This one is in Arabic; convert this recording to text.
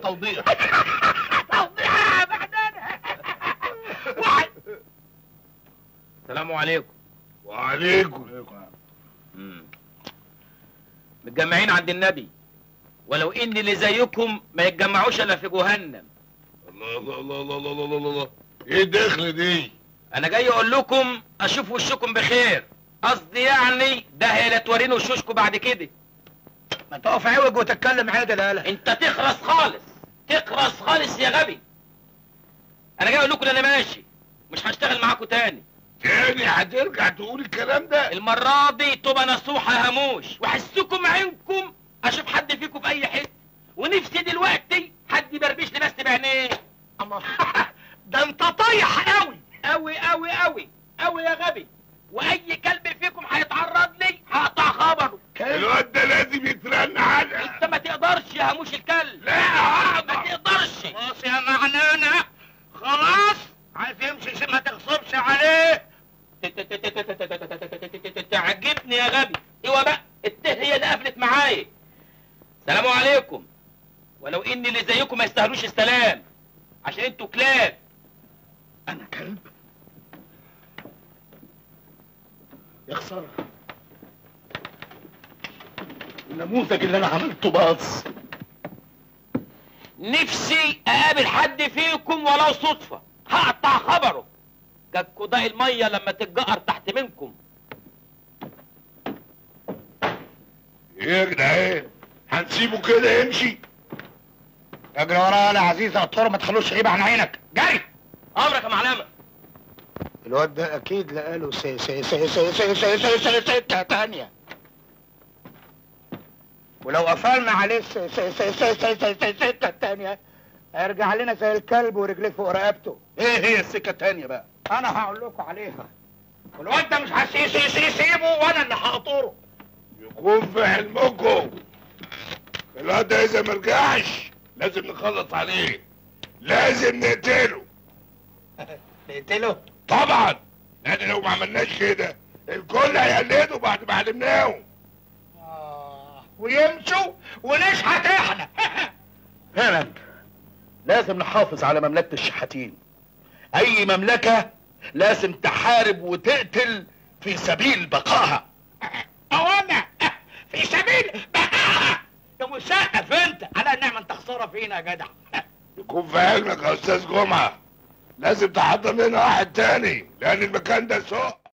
توضيح. توضيح يا بعدنا. السلام عليكم. وعليكم. متجمعين عند النبي، ولو ان اللي زيكم ما يتجمعوش الا في جهنم. الله الله الله الله الله الله الله، ايه الدخل دي؟ انا جاي اقول لكم اشوف وشكم بخير، قصدي يعني ده هي لا توريني وشوشكم بعد كده. ما تقف عوج وتتكلم عادل. يالا انت تخرس خالص، تخرس خالص يا غبي. انا جاي اقول لكم ان انا ماشي، مش هشتغل معاكم تاني. تاني هترجع تقول الكلام ده؟ المرة دي تبقى نصوحة هموش، وحسكم عينكم اشوف حد فيكم في اي حتة، ونفسي دلوقتي حد يبربش لي بس بعينيه. ده انت طايح قوي قوي قوي قوي قوي يا غبي، واي كلب فيكم هيتعرض لي هقطع خبره. الواد ده لازم يترن على. انت ما تقدرش يا هموش الكلب. لا ما تقدرش. خلاص يا معنانا، خلاص. عايز يمشي ما تغصبش عليه. تعجبني يا غبي. ايوه بقى، هي اللي قفلت معايا. سلام عليكم. ولو ان اللي زيكم ما يستاهلوش السلام، عشان انتوا كلاب. انا كلب؟ يا خساره، النموذج اللي انا عملته باظ. نفسي اقابل حد فيكم ولو صدفه، هقطع خبره. كالكوداء الميه لما تتجقر تحت منكم. ايه يا جدعان؟ هنسيبه كده يمشي؟ اجري وراه يا عزيز عطار، ما تخلوش غيبه عن عينك. جري. امرك يا معلمه. الواد ده اكيد لقاله سكه تانيه، ولو قفلنا عليه السكه التانيه هيرجع لنا زي الكلب ورجليه فوق رقبته. ايه هي السكه التانيه بقى؟ انا هقول لكم عليها، والواد ده مش هسيبه وانا اللي هقطره. يكون في علمكم الواد ده اذا مرجعش لازم نخلص عليه، لازم نقتله. نقتله؟ طبعا، لان لو ما عملناش كده الكل هيقلدوا بعد ما علمناهم. ويمشوا ونشحت احنا. فعلا لازم نحافظ على مملكة الشحاتين. اي مملكة لازم تحارب وتقتل في سبيل بقائها. انا في سبيل بقائها؟ يا مسقف انت على النعمة، انت خسارة فينا يا جدع. يكون في علمك يا استاذ جمعة، لازم تحضر لنا واحد تاني لان المكان ده سوق.